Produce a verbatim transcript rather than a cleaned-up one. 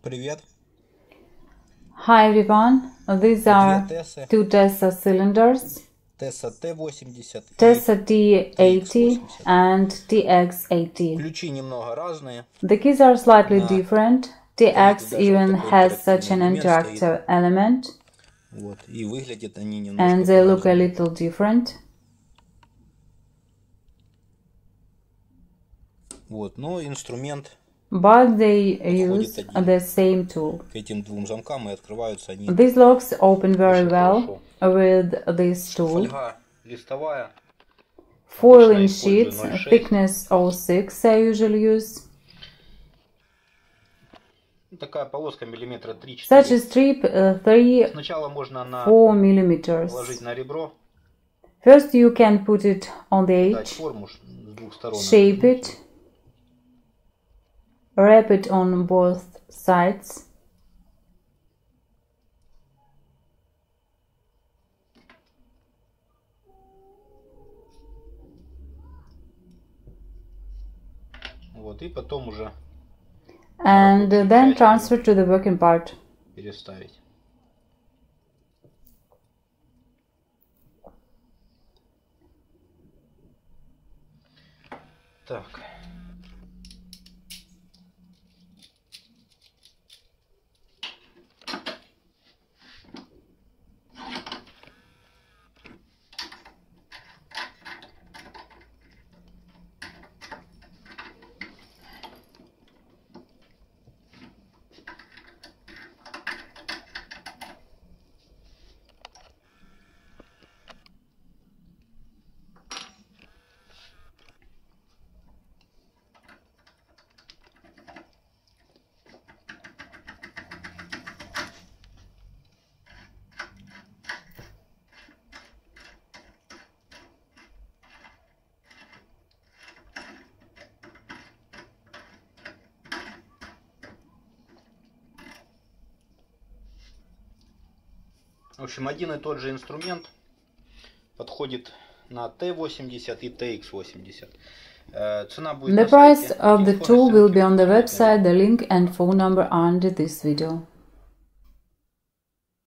Привет. Hi everyone, these are two TESA cylinders, TESA T восемьдесят, TESA T eighty and T X eighty. Ключи немного разные. The keys are slightly different. T X even has such an interactive element, Вот. И выглядят они немножко and they look a little different. Вот, но инструмент. But they use the same tool. К этим двум замкам и открываются они. These locks open very well with this tool. Фольга листовая. Foiling sheets, thickness oh six I usually use. Такая полоска миллиметра три-четыре. Such a strip uh, three four millimeters. Положить на ребро. First you can put it on the edge, shape it, wrap it on both sides. Вот, и потом уже and then transfer to the working part. Переставить. Так. В общем, один и тот же инструмент подходит на T восемьдесят и T X восемьдесят. Цена будет The price of the tool will be on the website, the link and phone number under this video.